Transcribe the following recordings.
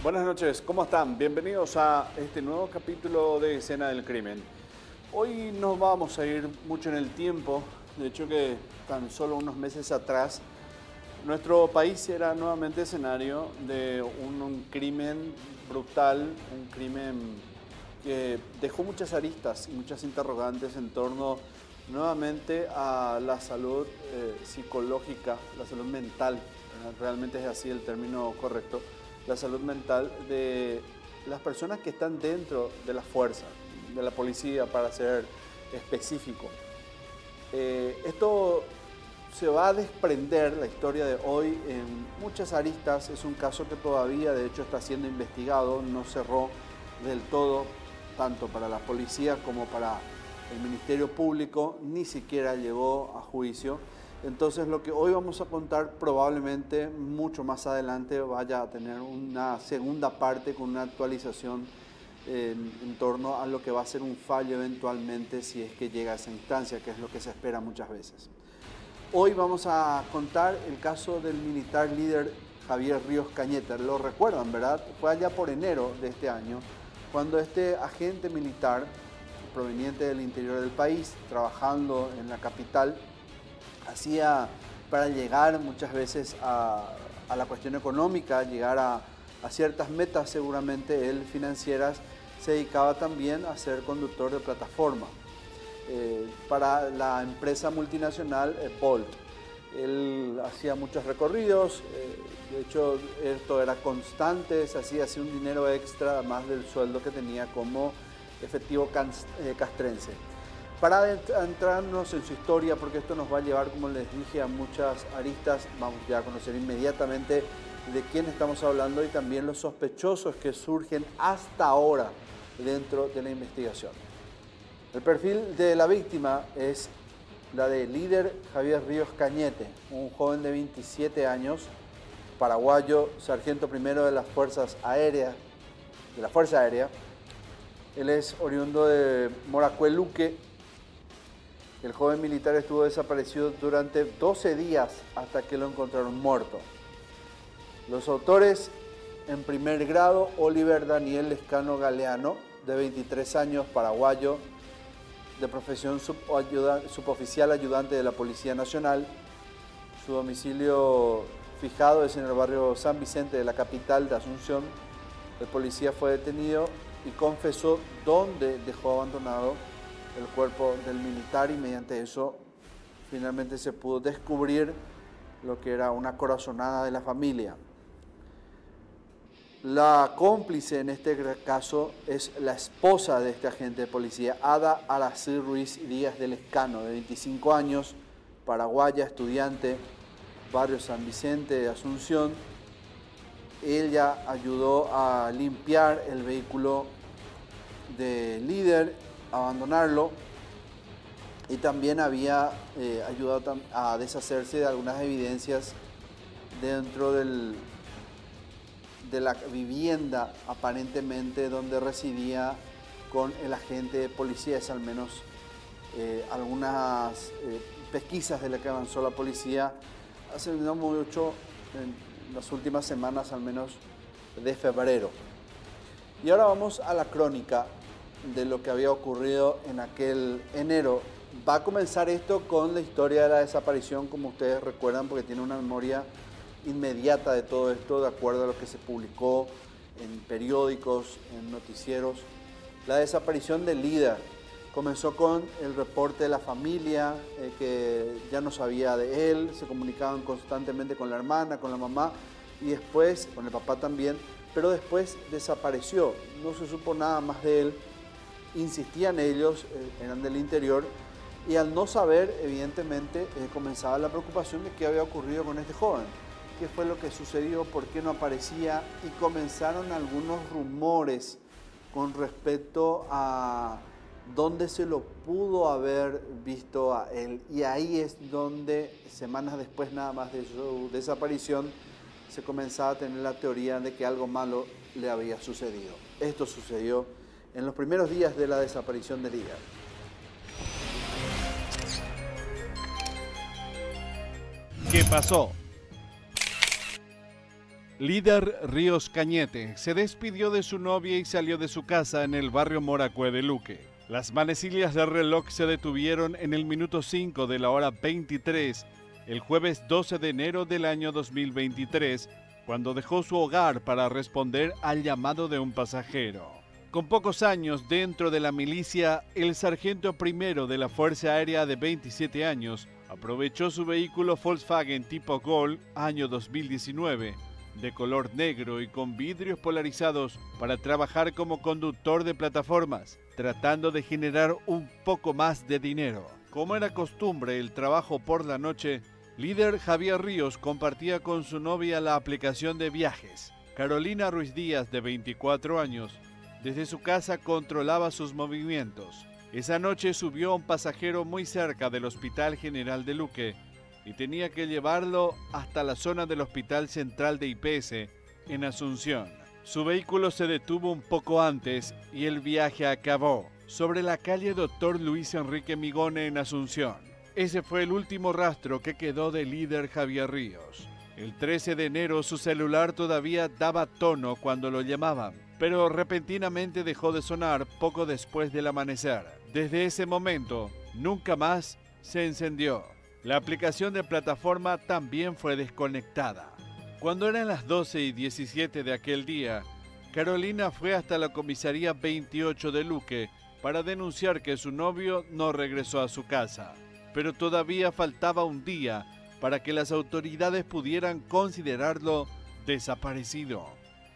Buenas noches, ¿cómo están? Bienvenidos a este nuevo capítulo de Escena del Crimen. Hoy no vamos a ir mucho en el tiempo, de hecho que tan solo unos meses atrás nuestro país era nuevamente escenario de un crimen brutal, un crimen que dejó muchas aristas y muchas interrogantes en torno nuevamente a la salud psicológica, la salud mental, realmente es así el término correcto, la salud mental de las personas que están dentro de la fuerza, de la policía, para ser específico. Esto se va a desprender, la historia de hoy, en muchas aristas. Es un caso que todavía, de hecho, está siendo investigado, no cerró del todo, tanto para la policía como para el Ministerio Público, ni siquiera llegó a juicio. Entonces lo que hoy vamos a contar probablemente mucho más adelante vaya a tener una segunda parte con una actualización en torno a lo que va a ser un fallo eventualmente si es que llega a esa instancia, que es lo que se espera muchas veces. Hoy vamos a contar el caso del militar líder Javier Ríos Cañete. Lo recuerdan, ¿verdad? Fue allá por enero de este año cuando este agente militar proveniente del interior del país, trabajando en la capital, hacía para llegar muchas veces a la cuestión económica, llegar a ciertas metas seguramente él financieras, se dedicaba también a ser conductor de plataforma para la empresa multinacional Bolt. Él hacía muchos recorridos, de hecho esto era constante, se hacía así un dinero extra además del sueldo que tenía como efectivo castrense. Para adentrarnos en su historia, porque esto nos va a llevar, como les dije, a muchas aristas, vamos ya a conocer inmediatamente de quién estamos hablando y también los sospechosos que surgen hasta ahora dentro de la investigación. El perfil de la víctima es la de líder Javier Ríos Cañete, un joven de 27 años, paraguayo, sargento primero de las Fuerzas Aéreas, de la Fuerza Aérea. Él es oriundo de Moracueluque. El joven militar estuvo desaparecido durante 12 días hasta que lo encontraron muerto. Los autores, en primer grado, Oliver Daniel Lescano Galeano, de 23 años, paraguayo, de profesión suboficial ayudante de la Policía Nacional. Su domicilio fijado es en el barrio San Vicente de la capital de Asunción. El policía fue detenido y confesó dónde dejó abandonado el cuerpo del militar y mediante eso finalmente se pudo descubrir lo que era una corazonada de la familia. La cómplice en este caso es la esposa de este agente de policía, Ada Aracil Ruiz Díaz del Escano, de 25 años, paraguaya, estudiante, barrio San Vicente de Asunción. Ella ayudó a limpiar el vehículo de líder, abandonarlo, y también había ayudado a deshacerse de algunas evidencias dentro de la vivienda aparentemente donde residía con el agente de policía. Es al menos algunas pesquisas de las que avanzó la policía hace no mucho, en las últimas semanas al menos de febrero. Y ahora vamos a la crónica de lo que había ocurrido en aquel enero. Va a comenzar esto con la historia de la desaparición, como ustedes recuerdan, porque tiene una memoria inmediata de todo esto, de acuerdo a lo que se publicó en periódicos, en noticieros. La desaparición del líder comenzó con el reporte de la familia, que ya no sabía de él, se comunicaban constantemente con la hermana, con la mamá y después con el papá también, pero después desapareció, no se supo nada más de él. Insistían ellos, eran del interior, y al no saber, evidentemente, comenzaba la preocupación de qué había ocurrido con este joven, qué fue lo que sucedió, por qué no aparecía, y comenzaron algunos rumores con respecto a dónde se lo pudo haber visto a él. Y ahí es donde, semanas después nada más de su desaparición, se comenzaba a tener la teoría de que algo malo le había sucedido. Esto sucedió en los primeros días de la desaparición de líder. ¿Qué pasó? Líder Ríos Cañete se despidió de su novia y salió de su casa en el barrio Moracué de Luque. Las manecillas del reloj se detuvieron en el minuto 5 de la hora 23, el jueves 12 de enero del año 2023, cuando dejó su hogar para responder al llamado de un pasajero. Con pocos años dentro de la milicia, el sargento primero de la Fuerza Aérea de 27 años aprovechó su vehículo Volkswagen tipo Gol, año 2019, de color negro y con vidrios polarizados para trabajar como conductor de plataformas, tratando de generar un poco más de dinero. Como era costumbre el trabajo por la noche, líder Javier Ríos compartía con su novia la aplicación de viajes. Carolina Ruiz Díaz, de 24 años, desde su casa controlaba sus movimientos. Esa noche subió a un pasajero muy cerca del Hospital General de Luque y tenía que llevarlo hasta la zona del Hospital Central de IPS, en Asunción. Su vehículo se detuvo un poco antes y el viaje acabó sobre la calle Dr. Luis Enrique Migone en Asunción. Ese fue el último rastro que quedó del líder Javier Ríos. El 13 de enero su celular todavía daba tono cuando lo llamaban, pero repentinamente dejó de sonar poco después del amanecer. Desde ese momento, nunca más se encendió. La aplicación de plataforma también fue desconectada. Cuando eran las 12:17 de aquel día, Carolina fue hasta la comisaría 28 de Luque para denunciar que su novio no regresó a su casa. Pero todavía faltaba un día para que las autoridades pudieran considerarlo desaparecido.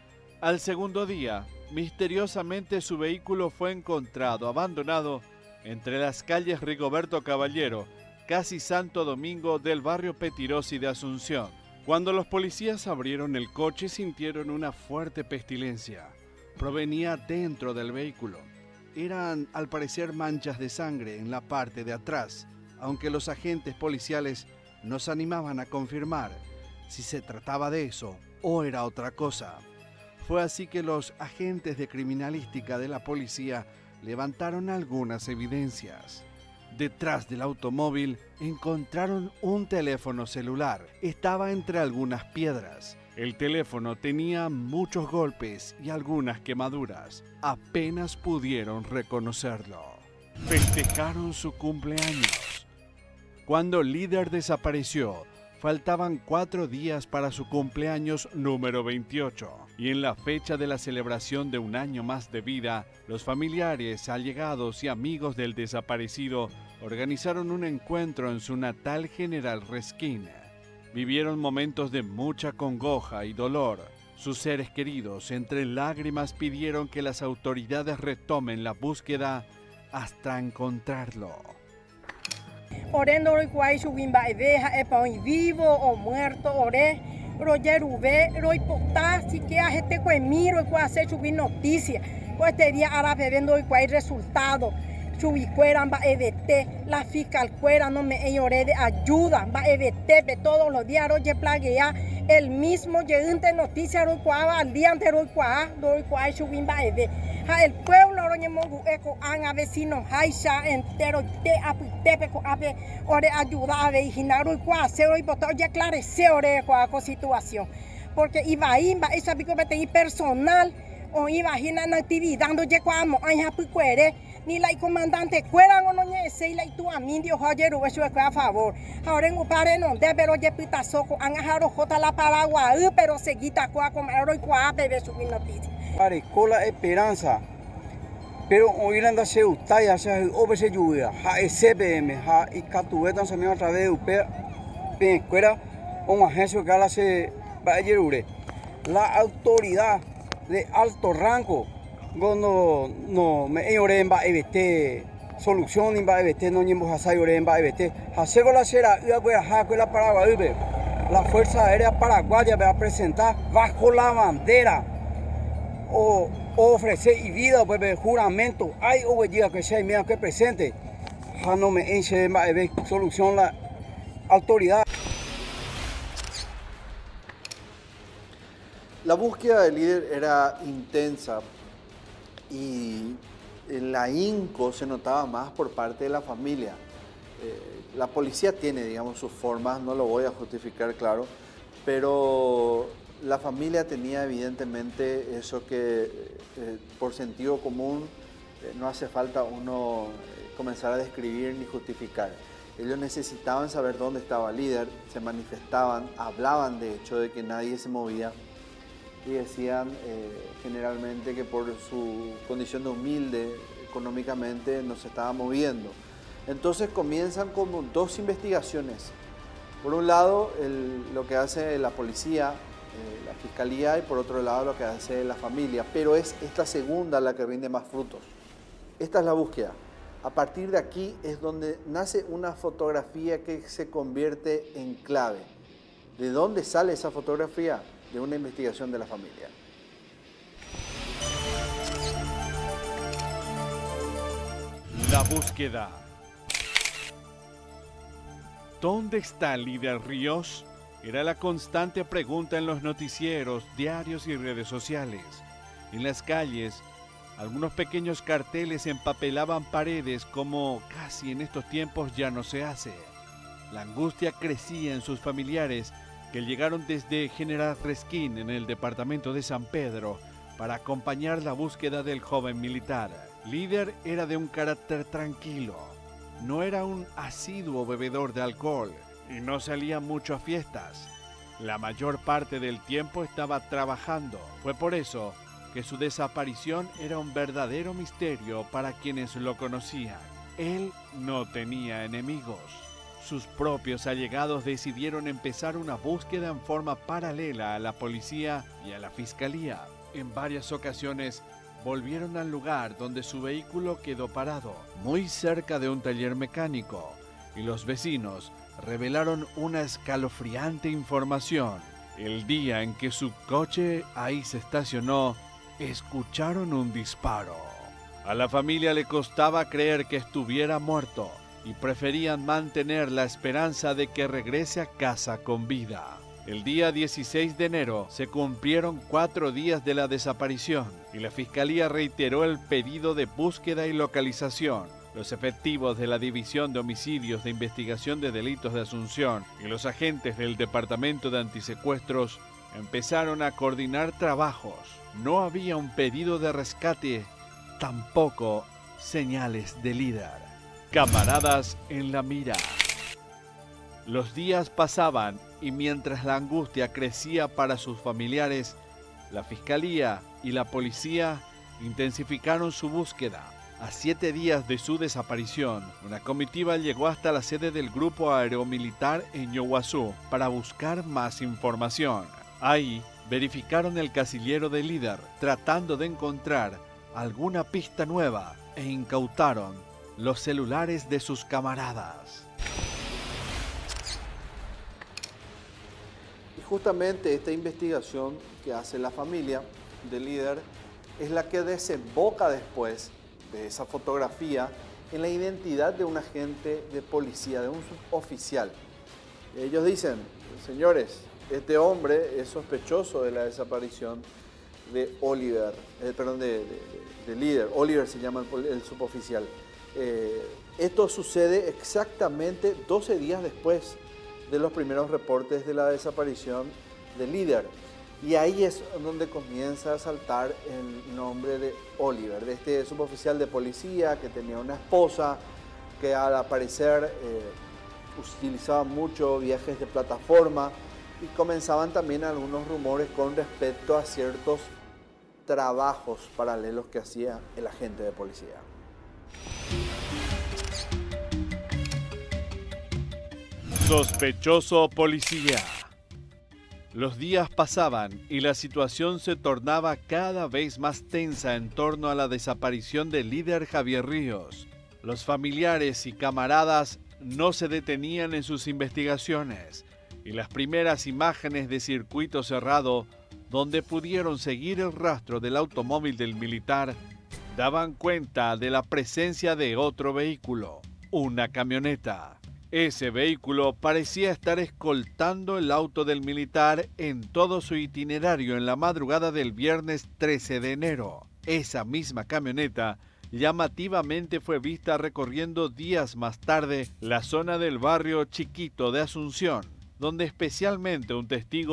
Al segundo día, misteriosamente su vehículo fue encontrado abandonado entre las calles Rigoberto Caballero, casi Santo Domingo del barrio Petirosi de Asunción. Cuando los policías abrieron el coche, sintieron una fuerte pestilencia. Provenía dentro del vehículo. Eran, al parecer, manchas de sangre en la parte de atrás, aunque los agentes policiales nos animaban a confirmar si se trataba de eso o era otra cosa. Fue así que los agentes de criminalística de la policía levantaron algunas evidencias. Detrás del automóvil encontraron un teléfono celular. Estaba entre algunas piedras. El teléfono tenía muchos golpes y algunas quemaduras. Apenas pudieron reconocerlo. Festejaron su cumpleaños. Cuando el líder desapareció, faltaban 4 días para su cumpleaños número 28. Y en la fecha de la celebración de un año más de vida, los familiares, allegados y amigos del desaparecido organizaron un encuentro en su natal General Resquín. Vivieron momentos de mucha congoja y dolor. Sus seres queridos, entre lágrimas, pidieron que las autoridades retomen la búsqueda hasta encontrarlo. Orendo roikuai subimba eveja epaoi vivo o muerto ore royeruve roipotá si que a gente cuemiro y hacer subir noticia pues teria árabe vendo roikuai resultado chubicuera va EBT la fiscal cuera no me ore de ayuda va EBT todos los días roye plaguea el mismo llegante noticia roikuaba al día anterior roikuai subimba eve el pueblo roñemongu eco anga vecino haisha entero te apitepe ko ape ore ayuda a vejinaru kwa se oi poto ya clarecer ore kwa situación porque iba imba esa bico bete personal o iba hina na actividad ando je kwa mo anja puere ni la comandante cuera no ñe se la tu amindio joyeru eso es a favor ahora en upare no de pero je pita soko anga haro jota la paragua pero seguita kwa como oro kwa bebe su noticia Escola Esperanza, pero hoy anda se utaya se obese lluvia, ha SPM, ha y catuetan se me a través de UP, escuela, una agencia que hace Bayerure. La autoridad de alto rango, cuando no me ore en EBT, solución en EBT, no llevamos a salir en EBT, hace con la cera, y a la Paraguay, la Fuerza Aérea Paraguaya va a presentar bajo la bandera. O ofrecer y vida pues juramento hay obediencia que sea mía que presente no me enche más solución la autoridad. La búsqueda del líder era intensa y el ahínco se notaba más por parte de la familia. La policía tiene, digamos, sus formas, no lo voy a justificar, claro, pero La familia tenía evidentemente eso que por sentido común no hace falta uno comenzar a describir ni justificar. Ellos necesitaban saber dónde estaba el líder, se manifestaban, hablaban de hecho de que nadie se movía y decían generalmente que por su condición de humilde económicamente no se estaba moviendo. Entonces comienzan como dos investigaciones. Por un lado, lo que hace la policía, la fiscalía, y por otro lado lo que hace la familia. Pero es esta segunda la que rinde más frutos. Esta es la búsqueda. A partir de aquí es donde nace una fotografía que se convierte en clave. ¿De dónde sale esa fotografía? De una investigación de la familia. La búsqueda. ¿Dónde está el líder Ríos? Era la constante pregunta en los noticieros, diarios y redes sociales. En las calles, algunos pequeños carteles empapelaban paredes como casi en estos tiempos ya no se hace. La angustia crecía en sus familiares que llegaron desde General Resquín en el departamento de San Pedro para acompañar la búsqueda del joven militar. Líder era de un carácter tranquilo. No era un asiduo bebedor de alcohol y no salía mucho a fiestas. La mayor parte del tiempo estaba trabajando. Fue por eso que su desaparición era un verdadero misterio para quienes lo conocían. Él no tenía enemigos. Sus propios allegados decidieron empezar una búsqueda en forma paralela a la policía y a la fiscalía. En varias ocasiones volvieron al lugar donde su vehículo quedó parado, muy cerca de un taller mecánico, y los vecinos revelaron una escalofriante información. El día en que su coche ahí se estacionó, escucharon un disparo. A la familia le costaba creer que estuviera muerto y preferían mantener la esperanza de que regrese a casa con vida. El día 16 de enero se cumplieron 4 días de la desaparición y la Fiscalía reiteró el pedido de búsqueda y localización. Los efectivos de la División de Homicidios de Investigación de Delitos de Asunción y los agentes del Departamento de Antisecuestros empezaron a coordinar trabajos. No había un pedido de rescate, tampoco señales de líder. Camaradas en la mira. Los días pasaban y mientras la angustia crecía para sus familiares, la Fiscalía y la Policía intensificaron su búsqueda. A 7 días de su desaparición, una comitiva llegó hasta la sede del Grupo Aeromilitar en Ñuguazú para buscar más información. Ahí verificaron el casillero del líder, tratando de encontrar alguna pista nueva, e incautaron los celulares de sus camaradas. Y justamente esta investigación que hace la familia del líder es la que desemboca después de esa fotografía en la identidad de un agente de policía, de un suboficial. Ellos dicen, señores, este hombre es sospechoso de la desaparición de Oliver, de líder. Oliver se llama el suboficial. Esto sucede exactamente 12 días después de los primeros reportes de la desaparición del líder. Y ahí es donde comienza a saltar el nombre de Oliver, de este suboficial de policía que tenía una esposa, que al parecer utilizaba mucho viajes de plataforma, y comenzaban también algunos rumores con respecto a ciertos trabajos paralelos que hacía el agente de policía. Sospechoso policía. Los días pasaban y la situación se tornaba cada vez más tensa en torno a la desaparición del líder Javier Ríos. Los familiares y camaradas no se detenían en sus investigaciones y las primeras imágenes de circuito cerrado, donde pudieron seguir el rastro del automóvil del militar, daban cuenta de la presencia de otro vehículo, una camioneta. Ese vehículo parecía estar escoltando el auto del militar en todo su itinerario en la madrugada del viernes 13 de enero. Esa misma camioneta llamativamente fue vista recorriendo días más tarde la zona del barrio Chiquito de Asunción, donde especialmente un testigo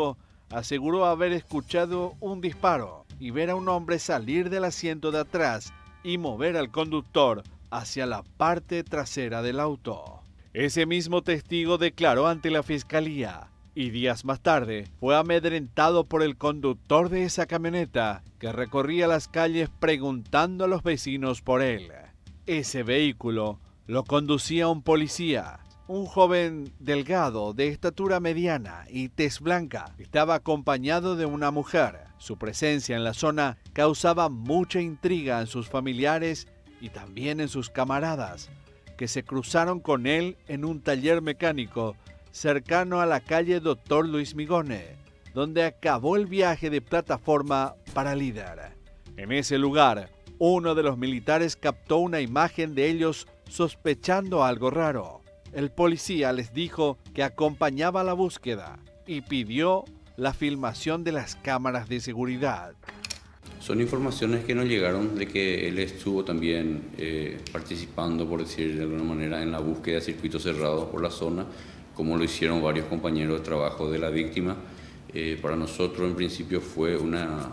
aseguró haber escuchado un disparo y ver a un hombre salir del asiento de atrás y mover al conductor hacia la parte trasera del auto. Ese mismo testigo declaró ante la fiscalía y días más tarde fue amedrentado por el conductor de esa camioneta que recorría las calles preguntando a los vecinos por él. Ese vehículo lo conducía un policía, un joven delgado de estatura mediana y tez blanca. Estaba acompañado de una mujer. Su presencia en la zona causaba mucha intriga en sus familiares y también en sus camaradas, que se cruzaron con él en un taller mecánico cercano a la calle Dr. Luis Migone, donde acabó el viaje de plataforma para Líder. En ese lugar, uno de los militares captó una imagen de ellos sospechando algo raro. El policía les dijo que acompañaba la búsqueda y pidió la filmación de las cámaras de seguridad. Son informaciones que nos llegaron de que él estuvo también participando, por decir de alguna manera, en la búsqueda de circuitos cerrados por la zona, como lo hicieron varios compañeros de trabajo de la víctima. Para nosotros en principio fue un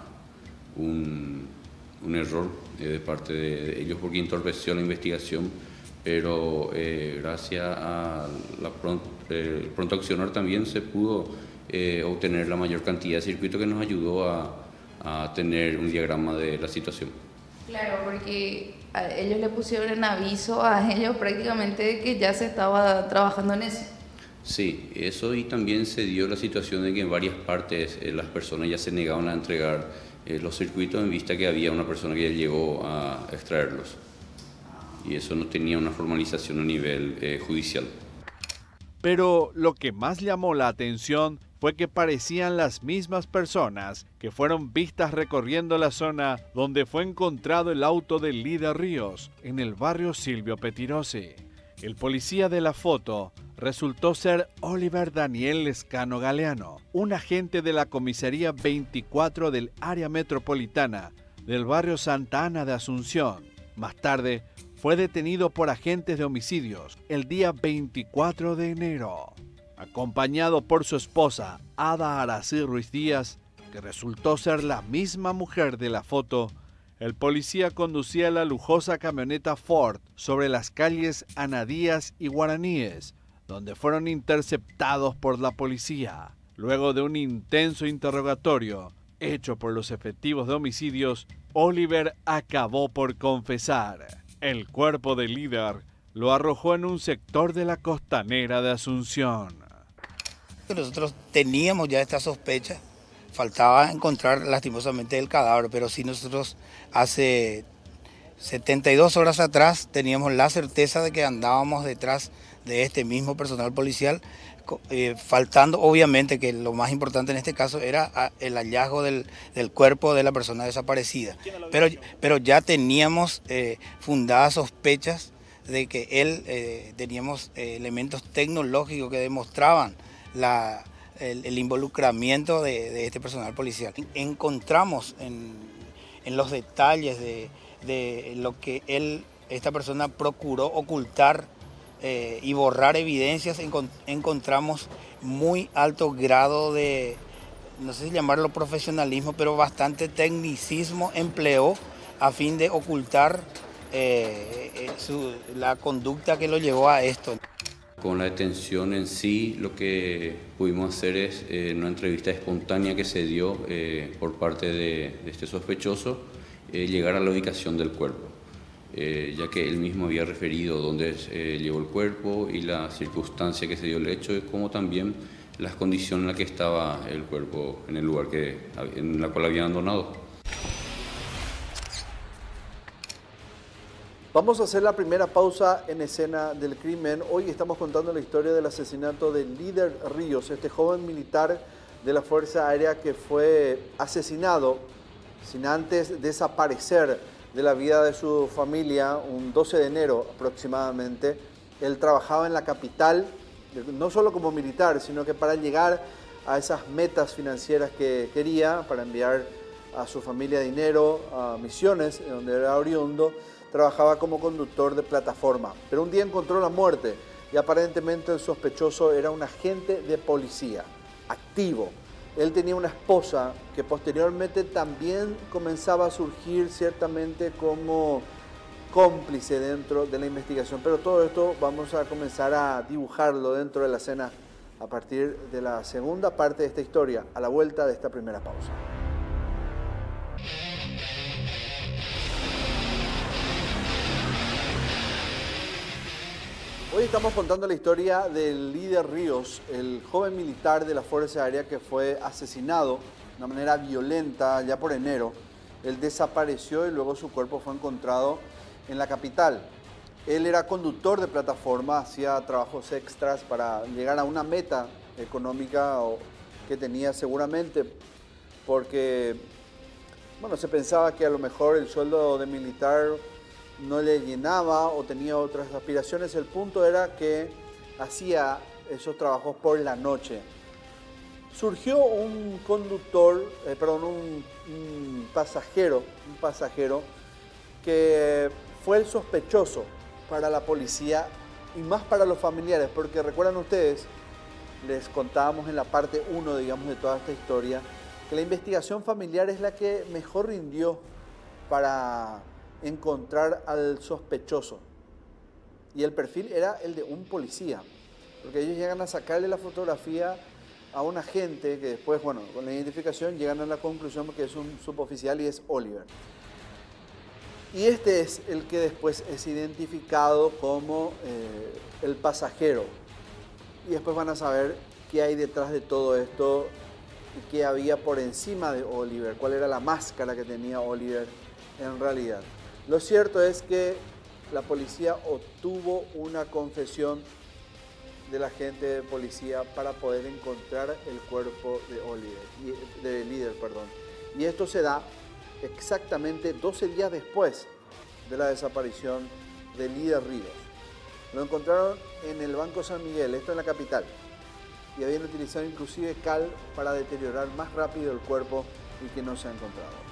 error de parte de ellos porque entorpeció la investigación, pero gracias a el pronto accionar también se pudo obtener la mayor cantidad de circuitos que nos ayudó a tener un diagrama de la situación. Claro, porque a ellos le pusieron en aviso a ellos prácticamente de que ya se estaba trabajando en eso. Sí, eso, y también se dio la situación de que en varias partes las personas ya se negaban a entregar los circuitos en vista que había una persona que ya llegó a extraerlos. Y eso no tenía una formalización a nivel judicial. Pero lo que más llamó la atención fue que parecían las mismas personas que fueron vistas recorriendo la zona donde fue encontrado el auto de Líder Ríos, en el barrio Silvio Petirosi. El policía de la foto resultó ser Oliver Daniel Lescano Galeano, un agente de la comisaría 24 del área metropolitana del barrio Santa Ana de Asunción. Más tarde, fue detenido por agentes de homicidios el día 24 de enero. Acompañado por su esposa, Ada Arací Ruiz Díaz, que resultó ser la misma mujer de la foto, el policía conducía la lujosa camioneta Ford sobre las calles Ana Díaz y Guaraníes, donde fueron interceptados por la policía. Luego de un intenso interrogatorio hecho por los efectivos de homicidios, Oliver acabó por confesar. El cuerpo de Líder lo arrojó en un sector de la costanera de Asunción. Nosotros teníamos ya esta sospecha, faltaba encontrar lastimosamente el cadáver, pero sí nosotros hace 72 horas atrás teníamos la certeza de que andábamos detrás de este mismo personal policial, faltando obviamente que lo más importante en este caso era el hallazgo del cuerpo de la persona desaparecida. Pero ya teníamos fundadas sospechas de que él, teníamos elementos tecnológicos que demostraban el involucramiento de este personal policial. Encontramos en los detalles de lo que esta persona procuró ocultar y borrar evidencias, encontramos muy alto grado de, no sé si llamarlo profesionalismo, pero bastante tecnicismo empleó a fin de ocultar la conducta que lo llevó a esto. Con la detención en sí, lo que pudimos hacer es una entrevista espontánea que se dio por parte de este sospechoso, llegar a la ubicación del cuerpo, ya que él mismo había referido dónde llevó el cuerpo y la circunstancia que se dio el hecho, como también las condiciones en las que estaba el cuerpo en el lugar en la cual había abandonado. Vamos a hacer la primera pausa en escena del crimen. Hoy estamos contando la historia del asesinato de Líder Ríos, este joven militar de la Fuerza Aérea que fue asesinado sin antes desaparecer de la vida de su familia un 12 de enero aproximadamente. Él trabajaba en la capital, no solo como militar, sino que para llegar a esas metas financieras que quería, para enviar a su familia dinero a Misiones, donde era oriundo, trabajaba como conductor de plataforma. Pero un día encontró la muerte y aparentemente el sospechoso era un agente de policía, activo, Él tenía una esposa que posteriormente también comenzaba a surgir ciertamente como cómplice dentro de la investigación. Pero todo esto vamos a comenzar a dibujarlo dentro de la escena a partir de la segunda parte de esta historia, a la vuelta de esta primera pausa. Hoy estamos contando la historia del líder Ríos, el joven militar de la Fuerza Aérea que fue asesinado de una manera violenta ya por enero. Él desapareció y luego su cuerpo fue encontrado en la capital. Él era conductor de plataforma, hacía trabajos extras para llegar a una meta económica que tenía seguramente, porque bueno, se pensaba que a lo mejor el sueldo de militar no le llenaba o tenía otras aspiraciones. El punto era que hacía esos trabajos por la noche. Surgió un pasajero que fue el sospechoso para la policía y más para los familiares, porque recuerdan ustedes, les contábamos en la parte 1, digamos, de toda esta historia, que la investigación familiar es la que mejor rindió para encontrar al sospechoso. Y el perfil era el de un policía, porque ellos llegan a sacarle la fotografía a un agente que después, bueno, con la identificación llegan a la conclusión que es un suboficial y es Oliver. Y este es el que después es identificado como el pasajero. Y después van a saber qué hay detrás de todo esto y qué había por encima de Oliver, cuál era la máscara que tenía Oliver en realidad. Lo cierto es que la policía obtuvo una confesión del agente de policía para poder encontrar el cuerpo del líder. Y esto se da exactamente 12 días después de la desaparición del líder Ríos. Lo encontraron en el Banco San Miguel, esto en la capital, y habían utilizado inclusive cal para deteriorar más rápido el cuerpo y que no se ha encontrado.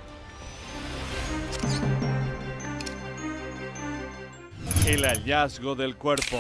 El hallazgo del cuerpo.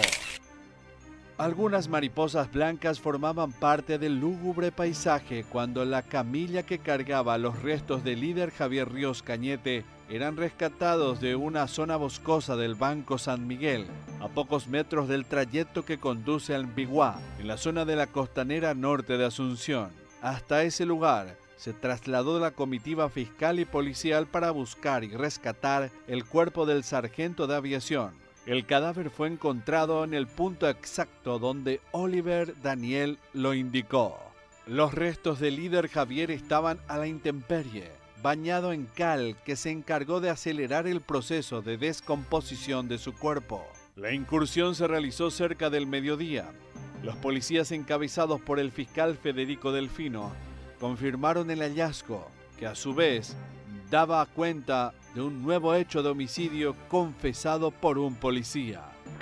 Algunas mariposas blancas formaban parte del lúgubre paisaje cuando la camilla que cargaba los restos del líder Javier Ríos Cañete eran rescatados de una zona boscosa del Banco San Miguel, a pocos metros del trayecto que conduce al Mbiguá, en la zona de la costanera norte de Asunción. Hasta ese lugar se trasladó la comitiva fiscal y policial para buscar y rescatar el cuerpo del sargento de aviación. El cadáver fue encontrado en el punto exacto donde Oliver Daniel lo indicó. Los restos del líder Javier estaban a la intemperie, bañado en cal que se encargó de acelerar el proceso de descomposición de su cuerpo. La incursión se realizó cerca del mediodía. Los policías encabezados por el fiscal Federico Delfino confirmaron el hallazgo, que a su vez daba cuenta de un nuevo hecho de homicidio confesado por un policía.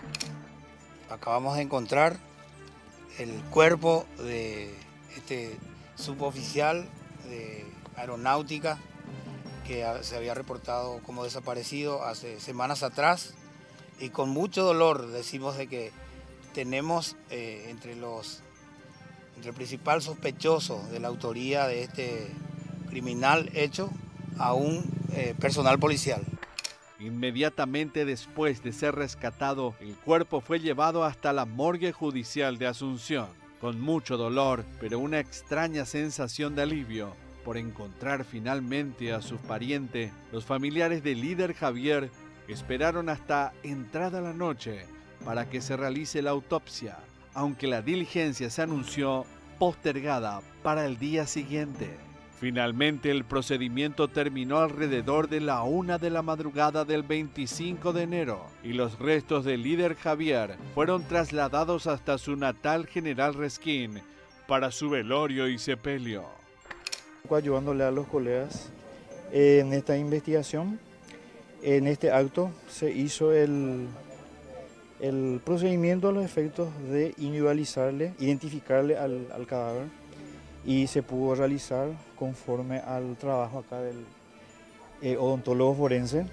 Acabamos de encontrar el cuerpo de este suboficial de aeronáutica que se había reportado como desaparecido hace semanas atrás, y con mucho dolor decimos de que tenemos entre el principal sospechoso de la autoría de este criminal hecho a un personal policial. Inmediatamente después de ser rescatado, el cuerpo fue llevado hasta la morgue judicial de Asunción. Con mucho dolor, pero una extraña sensación de alivio por encontrar finalmente a su pariente, los familiares del líder Javier esperaron hasta entrada la noche para que se realice la autopsia, aunque la diligencia se anunció postergada para el día siguiente. Finalmente, el procedimiento terminó alrededor de la 1 de la madrugada del 25 de enero y los restos del líder Javier fueron trasladados hasta su natal General Resquín para su velorio y sepelio. Ayudándole a los colegas en esta investigación, en este acto se hizo el procedimiento a los efectos de individualizarle, identificarle al cadáver, y se pudo realizar conforme al trabajo acá del odontólogo forense.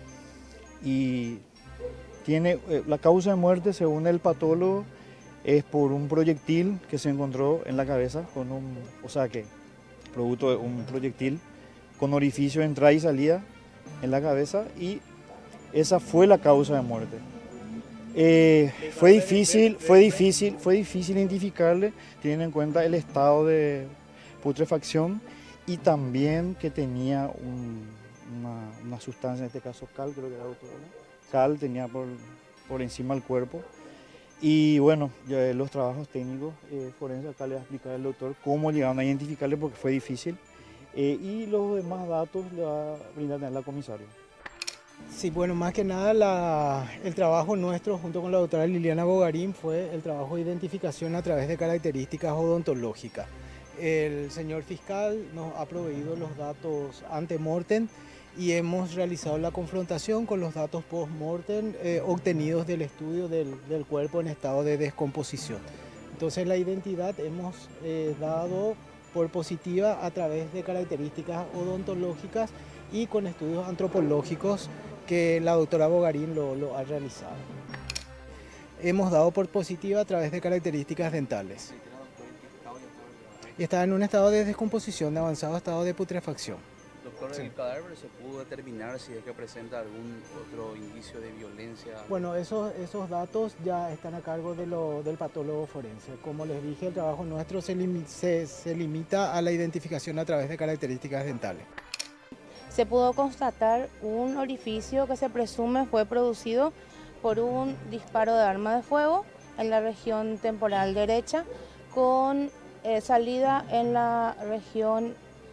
Y tiene la causa de muerte, según el patólogo, es por un proyectil que se encontró en la cabeza, o sea que producto de un proyectil con orificio de entrada y salida en la cabeza, y esa fue la causa de muerte. Fue difícil identificarle, teniendo en cuenta el estado de putrefacción y también que tenía una sustancia, en este caso cal, creo que era cal, tenía por encima del cuerpo. Y bueno, ya los trabajos técnicos forenses, acá le va a explicar el doctor cómo llegaron a identificarle, porque fue difícil. Y los demás datos le va a brindar la comisaria. Sí, bueno, más que nada el trabajo nuestro junto con la doctora Liliana Bogarín fue el trabajo de identificación a través de características odontológicas. El señor fiscal nos ha proveído los datos ante-mortem y hemos realizado la confrontación con los datos post-mortem obtenidos del estudio del cuerpo en estado de descomposición. Entonces la identidad hemos dado por positiva a través de características odontológicas y con estudios antropológicos que la doctora Bogarín lo ha realizado. Hemos dado por positiva a través de características dentales. Está en un estado de descomposición, de avanzado estado de putrefacción. Doctor, ¿el cadáver se pudo determinar si es que presenta algún otro indicio de violencia? Bueno, esos datos ya están a cargo del patólogo forense. Como les dije, el trabajo nuestro se limita a la identificación a través de características dentales. Se pudo constatar un orificio que se presume fue producido por un disparo de arma de fuego en la región temporal derecha, con salida en la región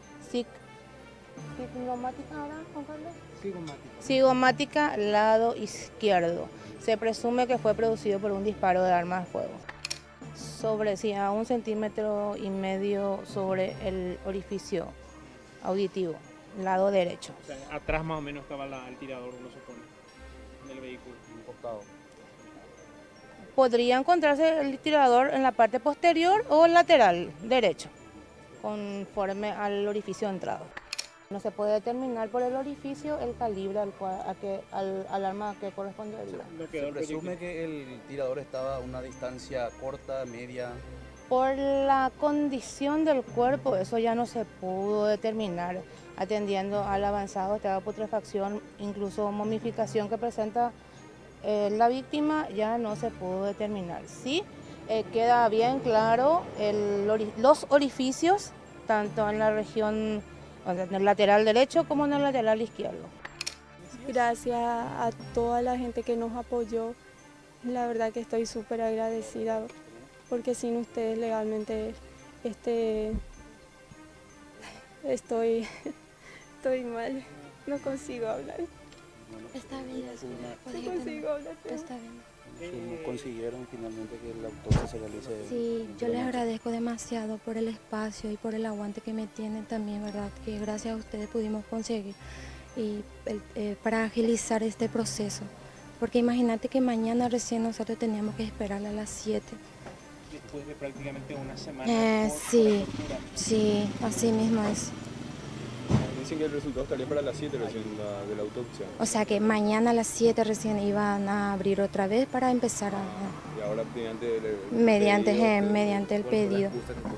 cigomática, lado izquierdo. Se presume que fue producido por un disparo de arma de fuego. A 1,5 centímetros sobre el orificio auditivo, lado derecho. O sea, atrás más o menos estaba el tirador, uno supone, del vehículo, en un costado. Podría encontrarse el tirador en la parte posterior o lateral derecho, conforme al orificio de entrada. No se puede determinar por el orificio el calibre al arma que corresponde. Se presume que el tirador estaba a una distancia corta, media. Por la condición del cuerpo, eso ya no se pudo determinar, atendiendo al avanzado estado de putrefacción, incluso momificación que presenta la víctima, ya no se pudo determinar. Sí, queda bien claro los orificios, tanto en la región, en el lateral derecho como en el lateral izquierdo. Gracias a toda la gente que nos apoyó, la verdad que estoy súper agradecida, porque sin ustedes legalmente estoy mal, no consigo hablar. Está bien, no consigo hablar. Está bien. ¿Consiguieron finalmente que la autopsia se realice? Sí, yo les agradezco demasiado por el espacio y por el aguante que me tienen también, ¿verdad? Que gracias a ustedes pudimos conseguir para agilizar este proceso. Porque imagínate que mañana recién nosotros teníamos que esperar a las 7. Después de prácticamente una semana. Sí, así mismo es. Dicen que el resultado estaría para las 7 recién de la autopsia. O sea que mañana a las 7 recién iban a abrir otra vez para empezar a... Y ahora mediante el pedido.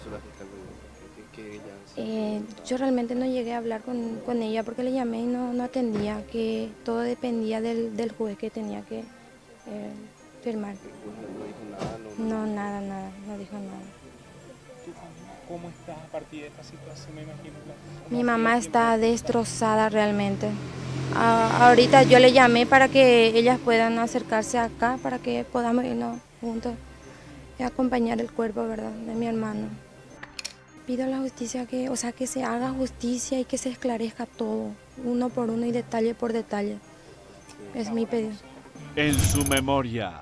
Yo realmente no llegué a hablar con ella porque le llamé y no atendía, que todo dependía del juez que tenía que firmar. No, nada, no dijo nada. ¿Cómo estás a partir de esta situación? Me imagino. Mi mamá está destrozada realmente. Ahorita yo le llamé para que ellas puedan acercarse acá, para que podamos irnos juntos y acompañar el cuerpo, ¿verdad?, de mi hermano. Pido a la justicia que se haga justicia y que se esclarezca todo, uno por uno y detalle por detalle. Es mi pedido. En su memoria.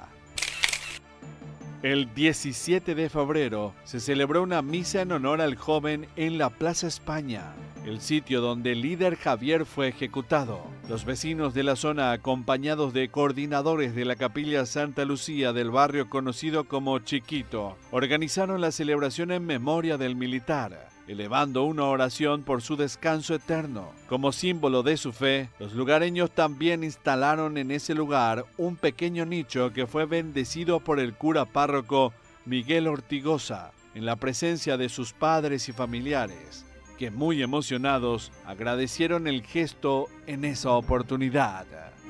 El 17 de febrero se celebró una misa en honor al joven en la Plaza España, el sitio donde el líder Javier fue ejecutado. Los vecinos de la zona, acompañados de coordinadores de la Capilla Santa Lucía del barrio conocido como Chiquito, organizaron la celebración en memoria del militar, elevando una oración por su descanso eterno. Como símbolo de su fe, los lugareños también instalaron en ese lugar un pequeño nicho que fue bendecido por el cura párroco Miguel Ortigosa, en la presencia de sus padres y familiares. que muy emocionados agradecieron el gesto en esa oportunidad.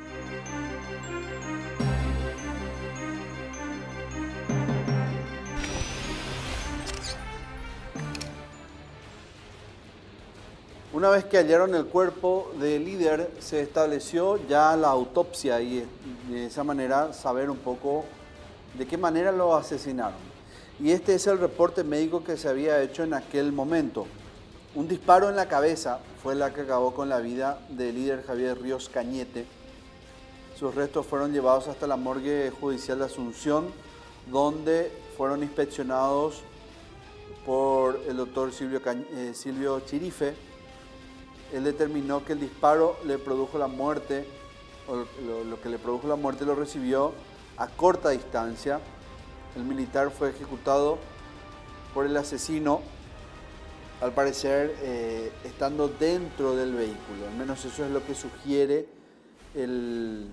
Una vez que hallaron el cuerpo del líder, se estableció ya la autopsia y de esa manera saber un poco de qué manera lo asesinaron. Y este es el reporte médico que se había hecho en aquel momento. Un disparo en la cabeza fue la que acabó con la vida del líder Javier Ríos Cañete. Sus restos fueron llevados hasta la morgue judicial de Asunción, donde fueron inspeccionados por el doctor Silvio Chirife. Él determinó que el disparo le produjo la muerte, o lo que le produjo la muerte lo recibió a corta distancia. El militar fue ejecutado por el asesino, al parecer estando dentro del vehículo. Al menos eso es lo que sugiere el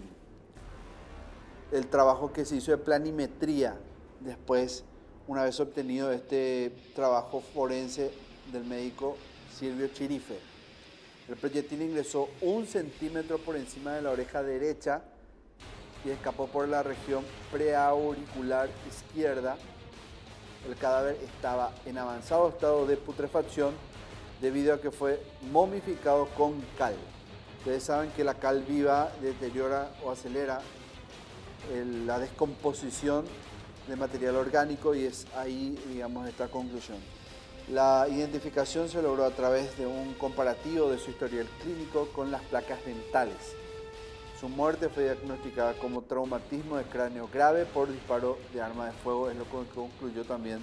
trabajo que se hizo de planimetría después, una vez obtenido este trabajo forense del médico Silvio Chirife. El proyectil ingresó 1 centímetro por encima de la oreja derecha y escapó por la región preauricular izquierda. El cadáver estaba en avanzado estado de putrefacción debido a que fue momificado con cal. Ustedes saben que la cal viva deteriora o acelera la descomposición de material orgánico y es ahí, digamos, esta conclusión. La identificación se logró a través de un comparativo de su historial clínico con las placas dentales. Su muerte fue diagnosticada como traumatismo de cráneo grave por disparo de arma de fuego, es lo que concluyó también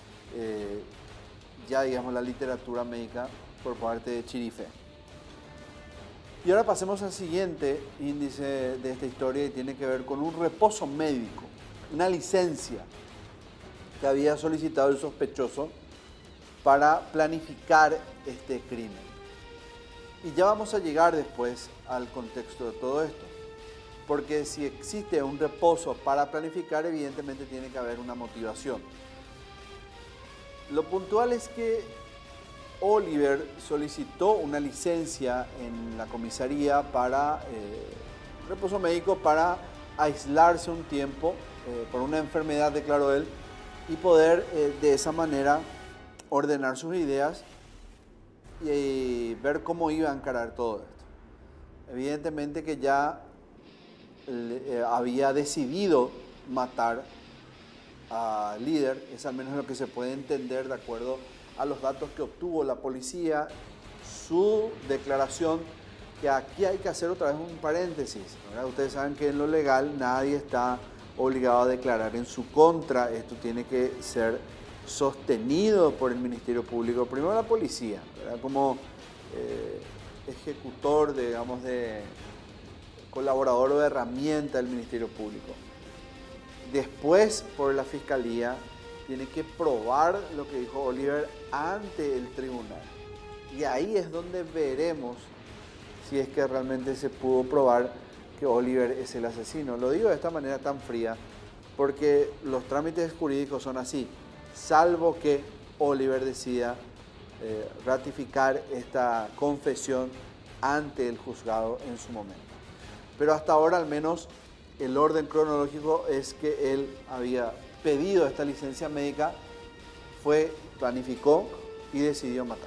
ya, digamos, la literatura médica por parte de Chirife. Y ahora pasemos al siguiente índice de esta historia y tiene que ver con un reposo médico, una licencia que había solicitado el sospechoso para planificar este crimen. Y ya vamos a llegar después al contexto de todo esto, porque si existe un reposo para planificar, evidentemente tiene que haber una motivación. Lo puntual es que Oliver solicitó una licencia en la comisaría para reposo médico para aislarse un tiempo por una enfermedad, declaró él, y poder de esa manera ordenar sus ideas y ver cómo iba a encarar todo esto. Evidentemente que ya había decidido matar al líder, es al menos lo que se puede entender de acuerdo a los datos que obtuvo la policía, su declaración, que aquí hay que hacer otra vez un paréntesis, ¿verdad? Ustedes saben que en lo legal nadie está obligado a declarar en su contra, esto tiene que ser sostenido por el Ministerio Público, primero la policía, ¿verdad? Como ejecutor, digamos, de colaborador o de herramienta del Ministerio Público. Después, por la Fiscalía, tiene que probar lo que dijo Oliver ante el tribunal. Y ahí es donde veremos si es que realmente se pudo probar que Oliver es el asesino. Lo digo de esta manera tan fría porque los trámites jurídicos son así, salvo que Oliver decida ratificar esta confesión ante el juzgado en su momento. Pero hasta ahora, al menos, el orden cronológico es que él había pedido esta licencia médica, planificó y decidió matar.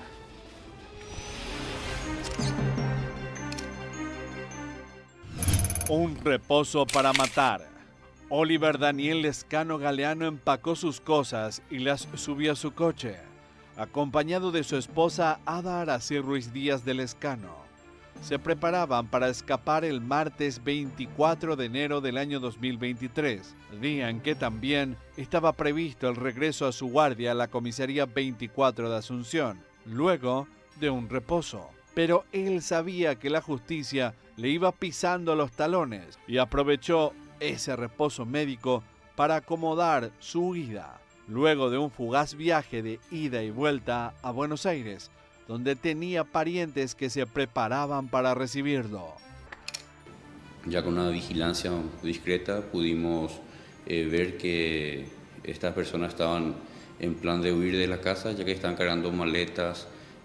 Un reposo para matar. Oliver Daniel Lescano Galeano empacó sus cosas y las subió a su coche, acompañado de su esposa Ada Araceli Ruiz Díaz de Lescano. Se preparaban para escapar el martes 24 de enero del año 2023, día en que también estaba previsto el regreso a su guardia a la comisaría 24 de Asunción, luego de un reposo. Pero él sabía que la justicia le iba pisando los talones y aprovechó ese reposo médico para acomodar su huida, luego de un fugaz viaje de ida y vuelta a Buenos Aires, donde tenía parientes que se preparaban para recibirlo. Ya con una vigilancia discreta pudimos ver que estas personas estaban en plan de huir de la casa, ya que estaban cargando maletas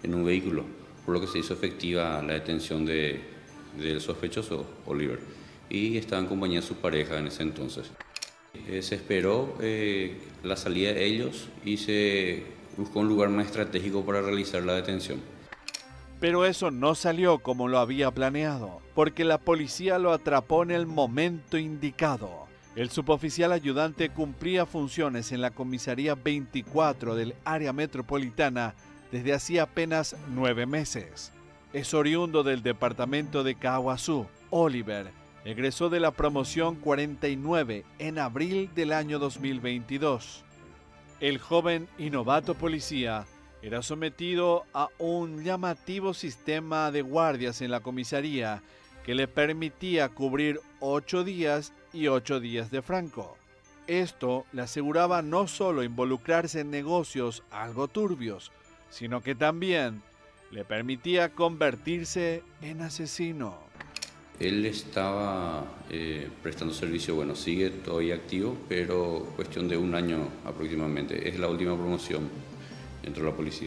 en un vehículo, por lo que se hizo efectiva la detención del sospechoso Oliver y estaba en compañía de su pareja en ese entonces. Se esperó la salida de ellos y se buscó un lugar más estratégico para realizar la detención. Pero eso no salió como lo había planeado, porque la policía lo atrapó en el momento indicado. El suboficial ayudante cumplía funciones en la comisaría 24 del área metropolitana desde hacía apenas 9 meses. Es oriundo del departamento de Caaguazú. Oliver egresó de la promoción 49 en abril del año 2022. El joven y novato policía era sometido a un llamativo sistema de guardias en la comisaría que le permitía cubrir 8 días y 8 días de franco. Esto le aseguraba no solo involucrarse en negocios algo turbios, sino que también le permitía convertirse en asesino. Él estaba prestando servicio, bueno, sigue todavía activo, pero cuestión de 1 año aproximadamente. Es la última promoción dentro de la policía.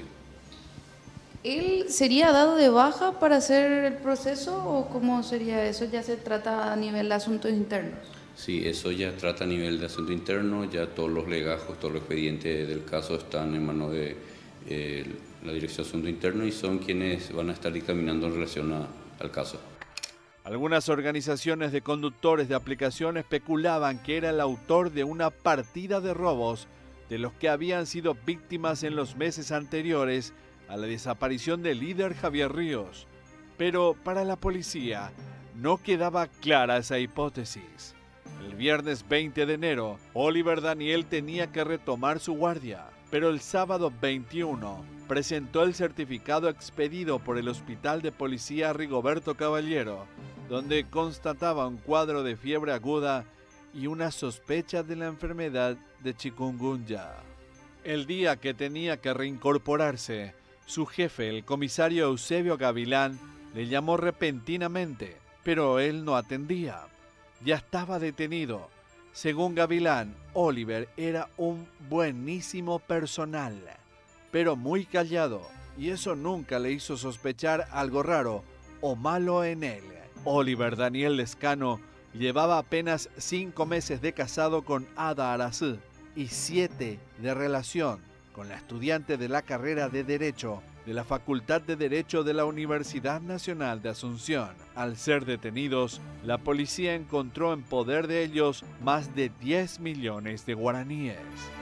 ¿Él sería dado de baja para hacer el proceso o cómo sería eso? ¿Ya se trata a nivel de asuntos internos? Sí, eso ya trata a nivel de asunto interno, ya todos los legajos, todos los expedientes del caso están en manos de la Dirección de Asunto Interno y son quienes van a estar dictaminando en relación al caso. Algunas organizaciones de conductores de aplicación especulaban que era el autor de una partida de robos de los que habían sido víctimas en los meses anteriores a la desaparición del líder Javier Ríos. Pero para la policía no quedaba clara esa hipótesis. El viernes 20 de enero, Oliver Daniel tenía que retomar su guardia, pero el sábado 21 presentó el certificado expedido por el Hospital de Policía Rigoberto Caballero, donde constataba un cuadro de fiebre aguda y una sospecha de la enfermedad de chikungunya. El día que tenía que reincorporarse, su jefe, el comisario Eusebio Gavilán, le llamó repentinamente, pero él no atendía. Ya estaba detenido. Según Gavilán, Oliver era un buenísimo personal, pero muy callado, y eso nunca le hizo sospechar algo raro o malo en él. Oliver Daniel Lescano llevaba apenas 5 meses de casado con Ada Aracú y 7 de relación con la estudiante de la carrera de Derecho de la Facultad de Derecho de la Universidad Nacional de Asunción. Al ser detenidos, la policía encontró en poder de ellos más de 10 millones de guaraníes.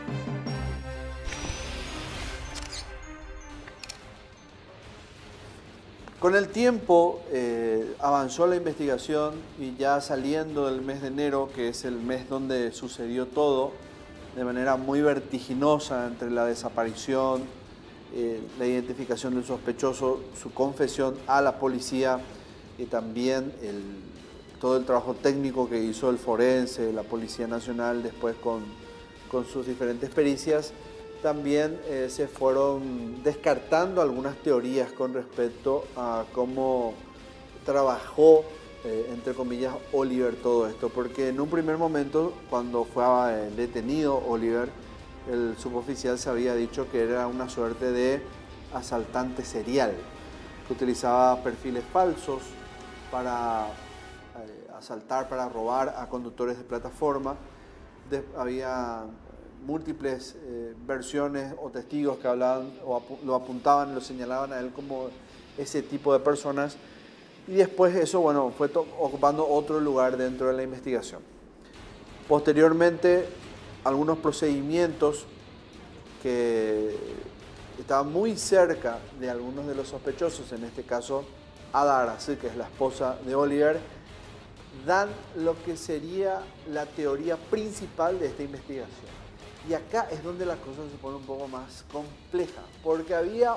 Con el tiempo avanzó la investigación y ya saliendo del mes de enero, que es el mes donde sucedió todo, de manera muy vertiginosa entre la desaparición, la identificación del sospechoso, su confesión a la policía y también todo el trabajo técnico que hizo el forense, la Policía Nacional después con sus diferentes pericias. También se fueron descartando algunas teorías con respecto a cómo trabajó, entre comillas, Oliver todo esto. Porque en un primer momento, cuando fue detenido Oliver, el suboficial se había dicho que era una suerte de asaltante serial, que utilizaba perfiles falsos para asaltar, para robar a conductores de plataforma. Había múltiples versiones o testigos que hablaban o lo apuntaban, lo señalaban a él como ese tipo de personas, y después eso, bueno, fue ocupando otro lugar dentro de la investigación. Posteriormente, algunos procedimientos que estaban muy cerca de algunos de los sospechosos, en este caso Ada Aracú, que es la esposa de Oliver, dan lo que sería la teoría principal de esta investigación. Y acá es donde la cosa se pone un poco más compleja, porque había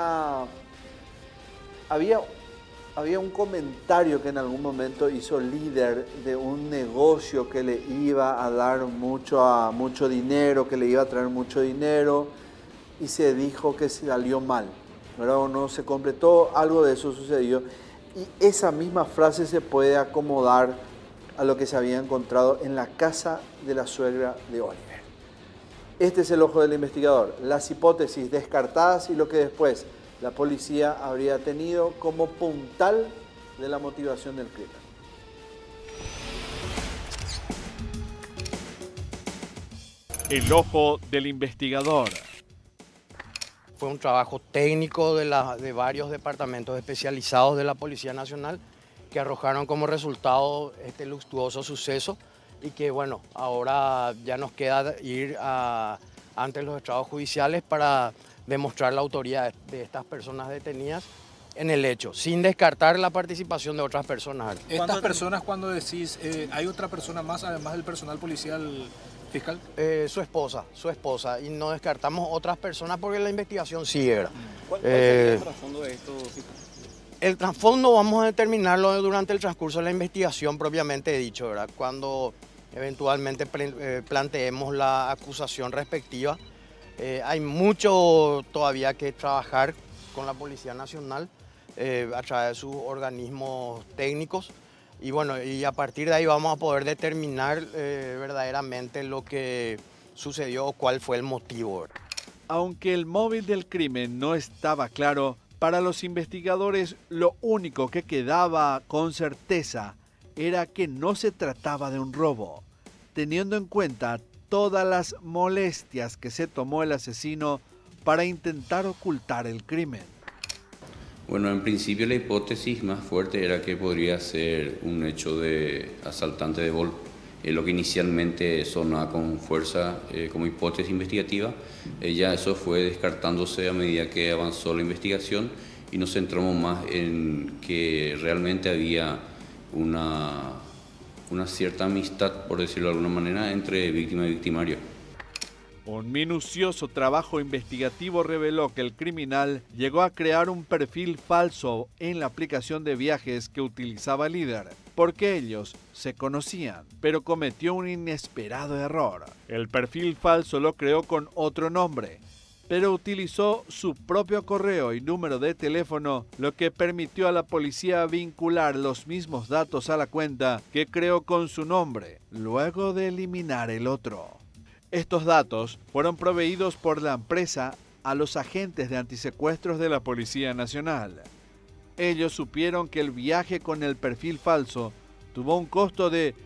un comentario que en algún momento hizo el líder de un negocio que le iba a dar mucho dinero, que le iba a traer mucho dinero, y se dijo que salió mal, ¿verdad? O no se completó, algo de eso sucedió, y esa misma frase se puede acomodar a lo que se había encontrado en la casa de la suegra de Oliver. Este es el ojo del investigador, las hipótesis descartadas y lo que después la policía habría tenido como puntal de la motivación del crimen. El ojo del investigador. Fue un trabajo técnico de varios departamentos especializados de la Policía Nacional que arrojaron como resultado este luctuoso suceso y que bueno, ahora ya nos queda ir ante los estrados judiciales para demostrar la autoría de estas personas detenidas en el hecho, sin descartar la participación de otras personas. Estas personas, cuando decís, ¿hay otra persona más además del personal policial fiscal? Su esposa, y no descartamos otras personas porque la investigación sigue, ¿verdad? ¿Cuál sería el trasfondo de esto, fiscal? El trasfondo vamos a determinarlo durante el transcurso de la investigación propiamente dicho, ¿verdad? Cuando eventualmente planteemos la acusación respectiva. Hay mucho todavía que trabajar con la Policía Nacional a través de sus organismos técnicos y bueno, y a partir de ahí vamos a poder determinar verdaderamente lo que sucedió o cuál fue el motivo. Aunque el móvil del crimen no estaba claro, para los investigadores lo único que quedaba con certeza era que no se trataba de un robo, teniendo en cuenta todas las molestias que se tomó el asesino para intentar ocultar el crimen. Bueno, en principio la hipótesis más fuerte era que podría ser un hecho de asaltante de Vol. Lo que inicialmente sonaba con fuerza como hipótesis investigativa, ya eso fue descartándose a medida que avanzó la investigación y nos centramos más en que realmente había una cierta amistad, por decirlo de alguna manera, entre víctima y victimario. Un minucioso trabajo investigativo reveló que el criminal llegó a crear un perfil falso en la aplicación de viajes que utilizaba el líder, porque ellos se conocían, pero cometió un inesperado error. El perfil falso lo creó con otro nombre, pero utilizó su propio correo y número de teléfono, lo que permitió a la policía vincular los mismos datos a la cuenta que creó con su nombre, luego de eliminar el otro. Estos datos fueron proveídos por la empresa a los agentes de antisecuestros de la Policía Nacional. Ellos supieron que el viaje con el perfil falso tuvo un costo de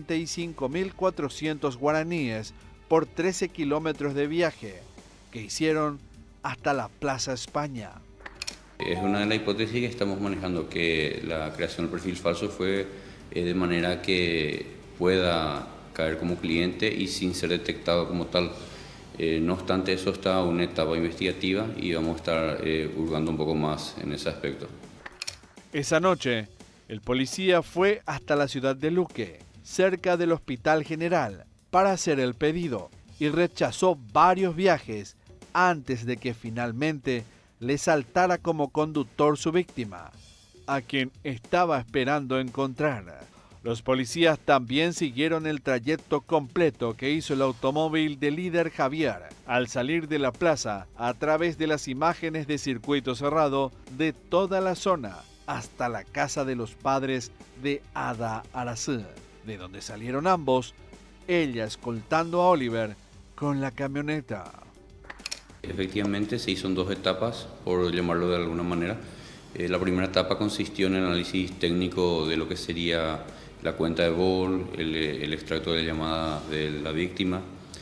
45.400 guaraníes por 13 kilómetros de viaje, que hicieron hasta la Plaza España. Es una de las hipótesis que estamos manejando, que la creación del perfil falso fue de manera que pueda caer como cliente y sin ser detectado como tal. No obstante, eso está en una etapa investigativa y vamos a estar hurgando un poco más en ese aspecto. Esa noche, el policía fue hasta la ciudad de Luque, cerca del Hospital General, para hacer el pedido y rechazó varios viajes antes de que finalmente le saltara como conductor su víctima, a quien estaba esperando encontrar. Los policías también siguieron el trayecto completo que hizo el automóvil del líder Javier al salir de la plaza a través de las imágenes de circuito cerrado de toda la zona hasta la casa de los padres de Ada Aracú, de donde salieron ambos, ella escoltando a Oliver con la camioneta. Efectivamente se hizo en dos etapas, por llamarlo de alguna manera. La primera etapa consistió en el análisis técnico de lo que sería la cuenta de Vol, el extracto de llamada de la víctima,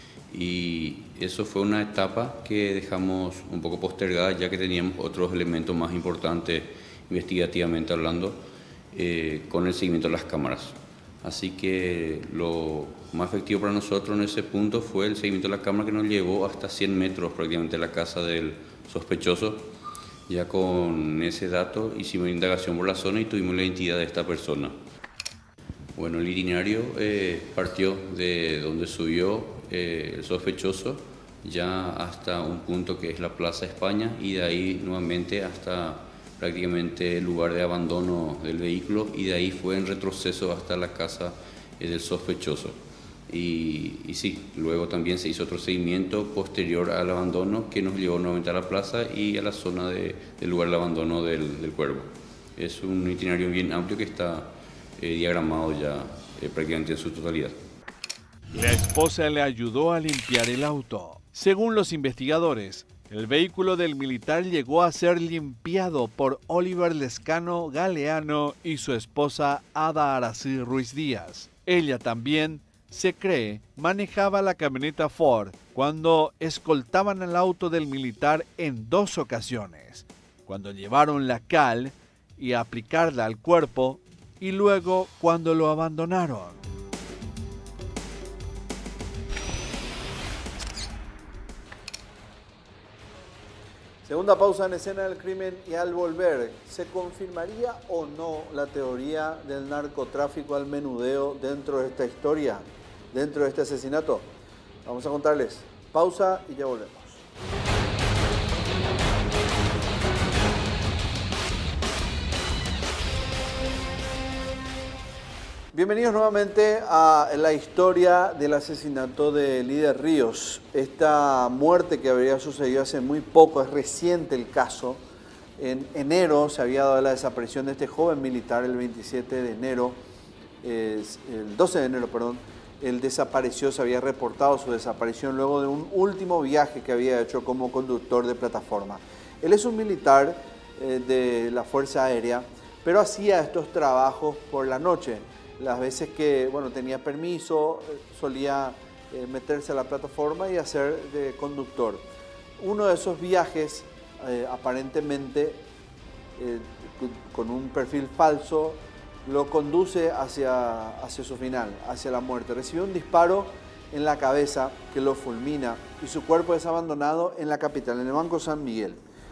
y eso fue una etapa que dejamos un poco postergada ya que teníamos otros elementos más importantes investigativamente hablando con el seguimiento de las cámaras. Así que lo más efectivo para nosotros en ese punto fue el seguimiento de la cámara, que nos llevó hasta 100 metros prácticamente de la casa del sospechoso. Ya con ese dato hicimos indagación por la zona y tuvimos la identidad de esta persona. Bueno, el itinerario partió de donde subió el sospechoso ya hasta un punto que es la Plaza España y de ahí nuevamente hasta prácticamente el lugar de abandono del vehículo y de ahí fue en retroceso hasta la casa del sospechoso. Y sí, luego también se hizo otro seguimiento posterior al abandono que nos llevó nuevamente a la plaza y a la zona del lugar de abandono del cuerpo. Es un itinerario bien amplio que está diagramado ya prácticamente en su totalidad. La esposa le ayudó a limpiar el auto. Según los investigadores, El vehículo del militar llegó a ser limpiado por Oliver Lescano Galeano y su esposa Ada Arací Ruiz Díaz. Ella también, se cree, manejaba la camioneta Ford cuando escoltaban el auto del militar en 2 ocasiones, cuando llevaron la cal y a aplicarla al cuerpo y luego cuando lo abandonaron. Segunda pausa en escena del crimen y al volver, ¿se confirmaría o no la teoría del narcotráfico al menudeo dentro de esta historia, dentro de este asesinato? Vamos a contarles. Pausa y ya volvemos. Bienvenidos nuevamente a la historia del asesinato de Líder Ríos. Esta muerte que habría sucedido hace muy poco, es reciente el caso. En enero se había dado la desaparición de este joven militar, el 27 de enero, el 12 de enero, perdón. Él desapareció, se había reportado su desaparición luego de un último viaje que había hecho como conductor de plataforma. Él es un militar de la Fuerza Aérea, pero hacía estos trabajos por la noche. Las veces que tenía permiso, solía meterse a la plataforma y hacer de conductor. Uno de esos viajes, aparentemente con un perfil falso, lo conduce hacia su final, hacia la muerte. Recibe un disparo en la cabeza que lo fulmina y su cuerpo es abandonado en la capital, en el Banco San Miguel.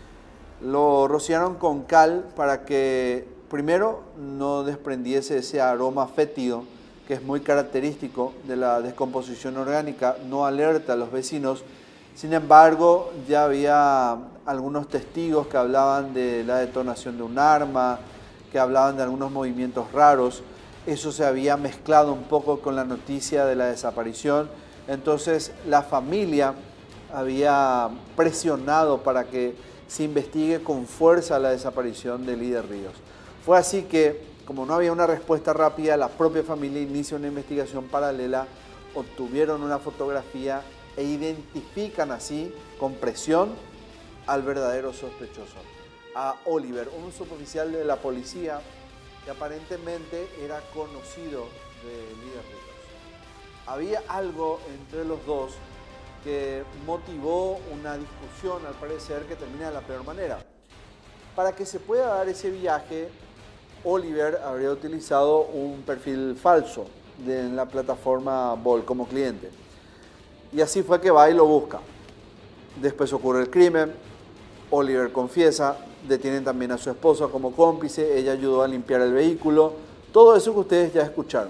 Lo rociaron con cal para que primero no desprendiese ese aroma fétido que es muy característico de la descomposición orgánica, no alerta a los vecinos. Sin embargo, ya había algunos testigos que hablaban de la detonación de un arma, que hablaban de algunos movimientos raros. Eso se había mezclado un poco con la noticia de la desaparición. Entonces la familia había presionado para que se investigue con fuerza la desaparición de Líder Ríos. Fue así que, como no había una respuesta rápida, la propia familia inicia una investigación paralela, obtuvieron una fotografía e identifican así, con presión, al verdadero sospechoso, a Oliver, un suboficial de la policía que aparentemente era conocido de Líder Ríos. Había algo entre los dos que motivó una discusión, al parecer, que termina de la peor manera. Para que se pueda dar ese viaje, Oliver habría utilizado un perfil falso en la plataforma Bol como cliente. Y así fue que va y lo busca. Después ocurre el crimen, Oliver confiesa, detienen también a su esposa como cómplice, ella ayudó a limpiar el vehículo, todo eso que ustedes ya escucharon.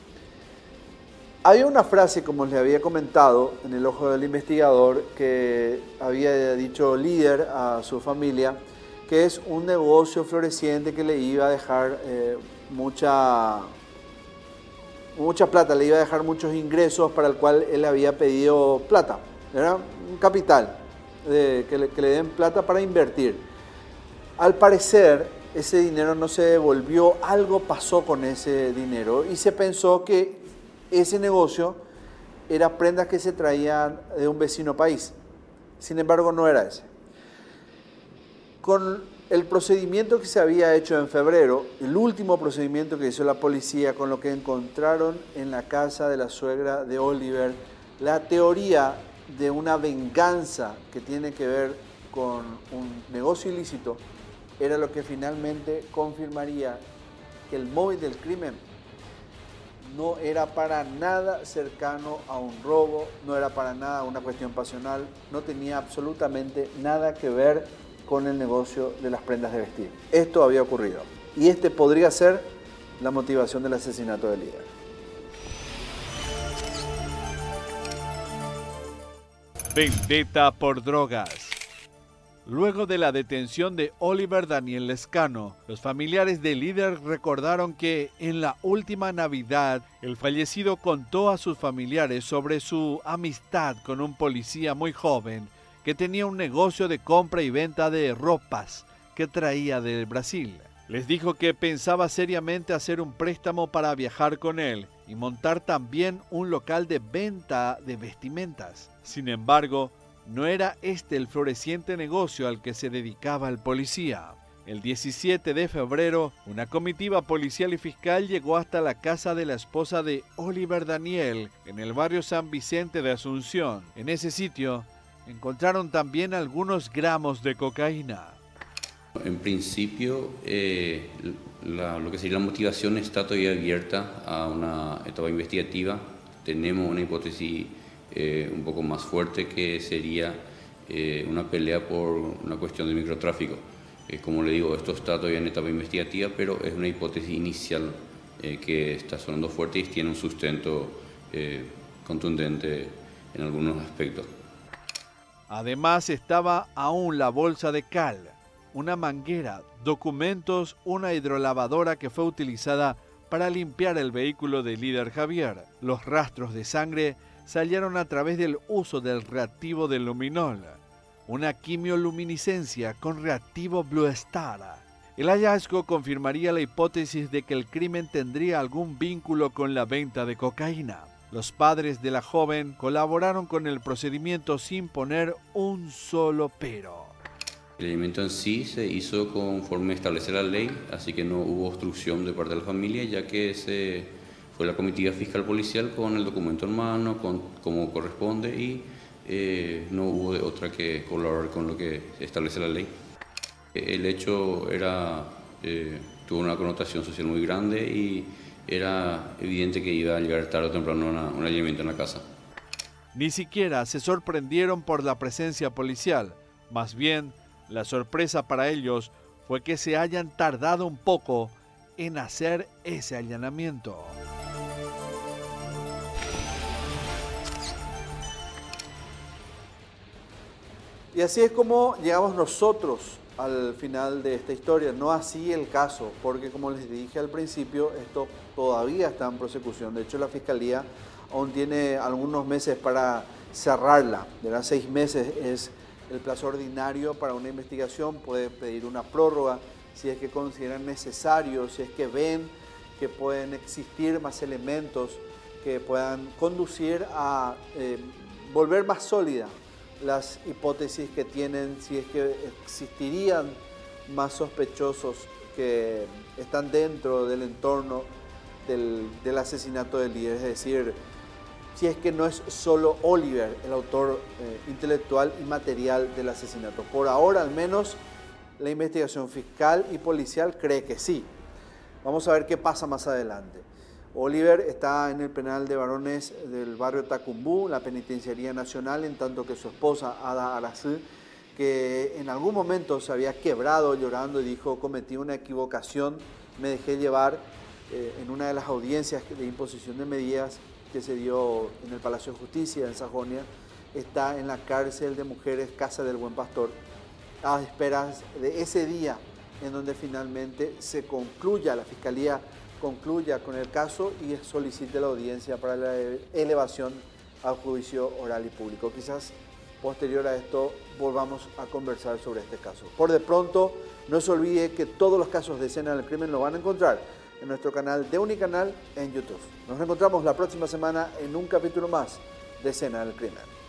Había una frase, como les había comentado, en el ojo del investigador, que había dicho Líder a su familia, que es un negocio floreciente que le iba a dejar mucha plata, le iba a dejar muchos ingresos para el cual él había pedido plata. Era un capital, que le den plata para invertir. Al parecer, ese dinero no se devolvió, algo pasó con ese dinero y se pensó que ese negocio era prendas que se traían de un vecino país. Sin embargo, no era ese. Con el procedimiento que se había hecho en febrero, el último procedimiento que hizo la policía con lo que encontraron en la casa de la suegra de Oliver, la teoría de una venganza que tiene que ver con un negocio ilícito, era lo que finalmente confirmaría que el móvil del crimen no era para nada cercano a un robo, no era para nada una cuestión pasional, no tenía absolutamente nada que ver con el negocio de las prendas de vestir. Esto había ocurrido y este podría ser la motivación del asesinato del líder. Vendetta por drogas. Luego de la detención de Oliver Daniel Lescano, los familiares del líder recordaron que en la última Navidad el fallecido contó a sus familiares sobre su amistad con un policía muy joven que tenía un negocio de compra y venta de ropas que traía del Brasil. Les dijo que pensaba seriamente hacer un préstamo para viajar con él y montar también un local de venta de vestimentas. Sin embargo, no era este el floreciente negocio al que se dedicaba el policía. El 17 de febrero, una comitiva policial y fiscal llegó hasta la casa de la esposa de Oliver Daniel, en el barrio San Vicente de Asunción. En ese sitio, encontraron también algunos gramos de cocaína. En principio, lo que sería la motivación está todavía abierta a una etapa investigativa. Tenemos una hipótesis un poco más fuerte, que sería una pelea por una cuestión de microtráfico. Como le digo, esto está todavía en etapa investigativa, pero es una hipótesis inicial que está sonando fuerte y tiene un sustento contundente en algunos aspectos. Además estaba aún la bolsa de cal, una manguera, documentos, una hidrolavadora que fue utilizada para limpiar el vehículo del líder Javier. Los rastros de sangre salieron a través del uso del reactivo del luminol, una quimioluminiscencia con reactivo Blue Star. El hallazgo confirmaría la hipótesis de que el crimen tendría algún vínculo con la venta de cocaína. Los padres de la joven colaboraron con el procedimiento sin poner un solo pero. El allanamiento en sí se hizo conforme establece la ley, así que no hubo obstrucción de parte de la familia, ya que fue la comitiva fiscal policial con el documento en mano, como corresponde, y no hubo de otra que colaborar con lo que establece la ley. El hecho tuvo una connotación social muy grande y era evidente que iba a llegar tarde o temprano un allanamiento en la casa. Ni siquiera se sorprendieron por la presencia policial, más bien la sorpresa para ellos fue que se hayan tardado un poco en hacer ese allanamiento. Y así es como llegamos nosotros al final de esta historia, no así el caso, porque como les dije al principio, esto todavía está en prosecución. De hecho, la Fiscalía aún tiene algunos meses para cerrarla. De las 6 meses es el plazo ordinario para una investigación. Puede pedir una prórroga si es que consideran necesario, si es que ven que pueden existir más elementos que puedan conducir a volver más sólida las hipótesis que tienen, si es que existirían más sospechosos que están dentro del entorno del asesinato del líder, es decir, si es que no es solo Oliver el autor intelectual y material del asesinato. Por ahora, al menos, la investigación fiscal y policial cree que sí. Vamos a ver qué pasa más adelante. Oliver está en el penal de varones del barrio Tacumbú, la Penitenciaría Nacional, en tanto que su esposa, Ada Aracú, que en algún momento se había quebrado llorando y dijo: cometí una equivocación, me dejé llevar, en una de las audiencias de imposición de medidas que se dio en el Palacio de Justicia en Sajonia, está en la cárcel de mujeres Casa del Buen Pastor, a esperas de ese día en donde finalmente se concluya, la Fiscalía concluya con el caso y solicite la audiencia para la elevación al juicio oral y público. Quizás posterior a esto volvamos a conversar sobre este caso. Por de pronto, no se olvide que todos los casos de Escena del Crimen lo van a encontrar en nuestro canal de Unicanal en YouTube. Nos reencontramos la próxima semana en un capítulo más de Escena del Crimen.